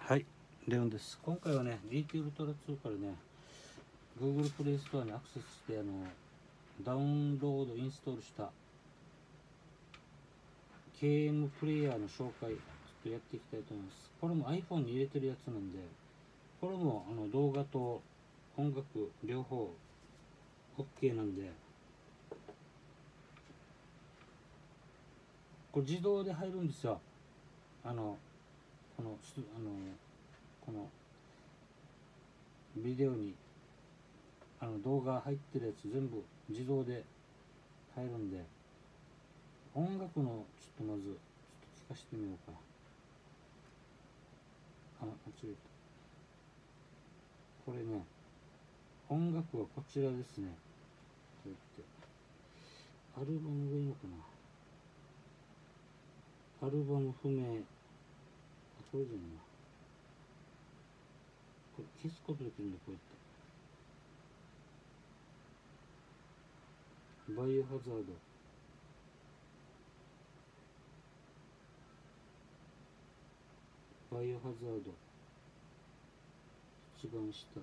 はい、レオンです。今回はね、GT ウルトラ2からね、Google プレイストアにアクセスしてダウンロード、インストールした KM プレイヤーの紹介、ちょっとやっていきたいと思います。これも iPhone に入れてるやつなんで、これも動画と音楽両方 OK なんで、これ自動で入るんですよ。このビデオに動画入ってるやつ全部自動で入るんで、音楽のちょっとまずちょっと聞かせてみようか。間違えた。これね、音楽はこちらですね。こうやってアルバムがいいのかな。アルバム不明。これじゃないな。これ消すことできるんだ。こうやってバイオハザード、バイオハザード一番下、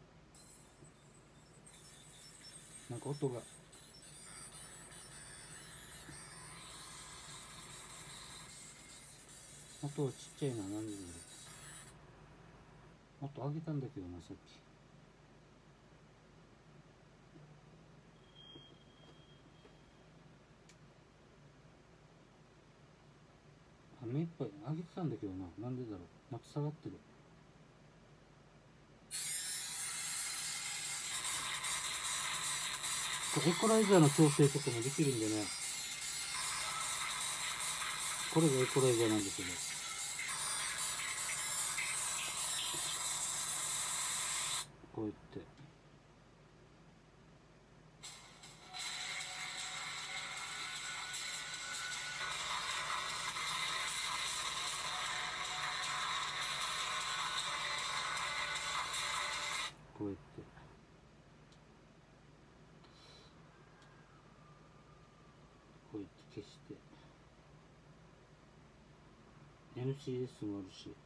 なんか音が音はちっちゃいな。なんでだろう。音上げたんだけどな、さっき。目いっぱい上げてたんだけどな。なんでだろう。また下がってる。これエコライザーの調整とかもできるんでね。これがエコライザーなんですけど、こうやってこうやってこうやって消して NCS もあるし、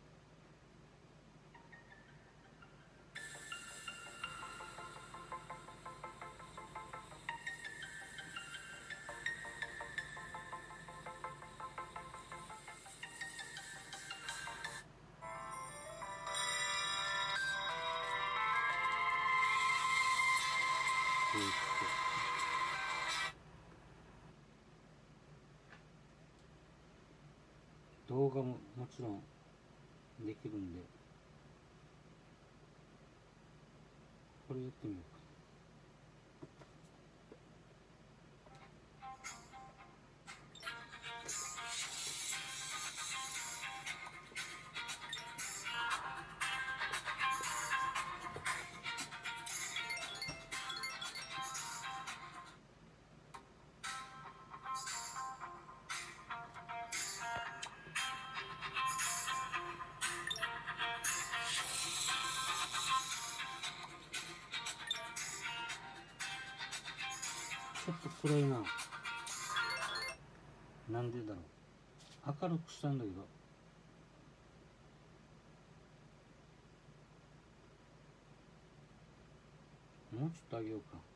こうやって動画ももちろんできるんで、これやってみようか。ちょっと暗いな。なんでだろう。明るくしたんだけど、もうちょっと上げようか。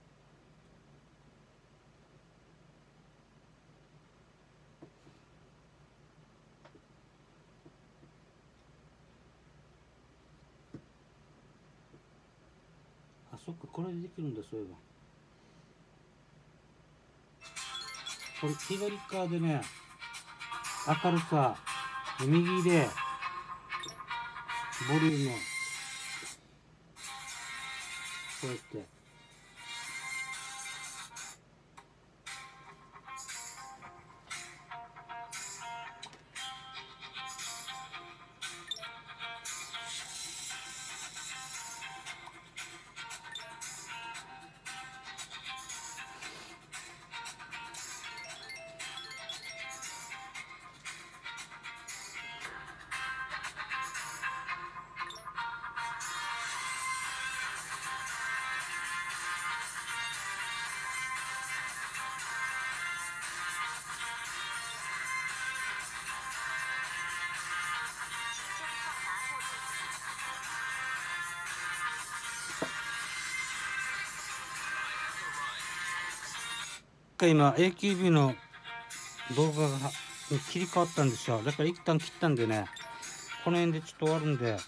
あ、そっか、これでできるんだ。そういえばこれ左側でね、明るさ右でボリュームこうやって回今 AKB の動画が切り替わったんですよ。だから一旦切ったんでね、この辺でちょっと終わるんで、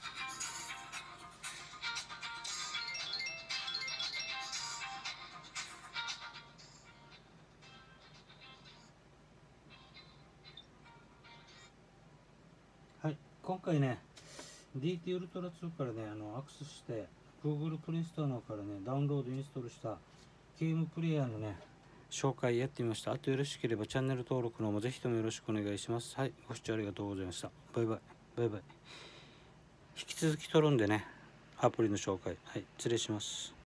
はい、今回ね DT ウルトラ2からねアクセスして Google プレイストアの方からねダウンロードインストールしたゲームプレイヤーのね紹介やってみました。あとよろしければチャンネル登録の方もぜひともよろしくお願いします。はい、ご視聴ありがとうございました。バイバイバイバイ。引き続き撮るんでね、アプリの紹介、はい、失礼します。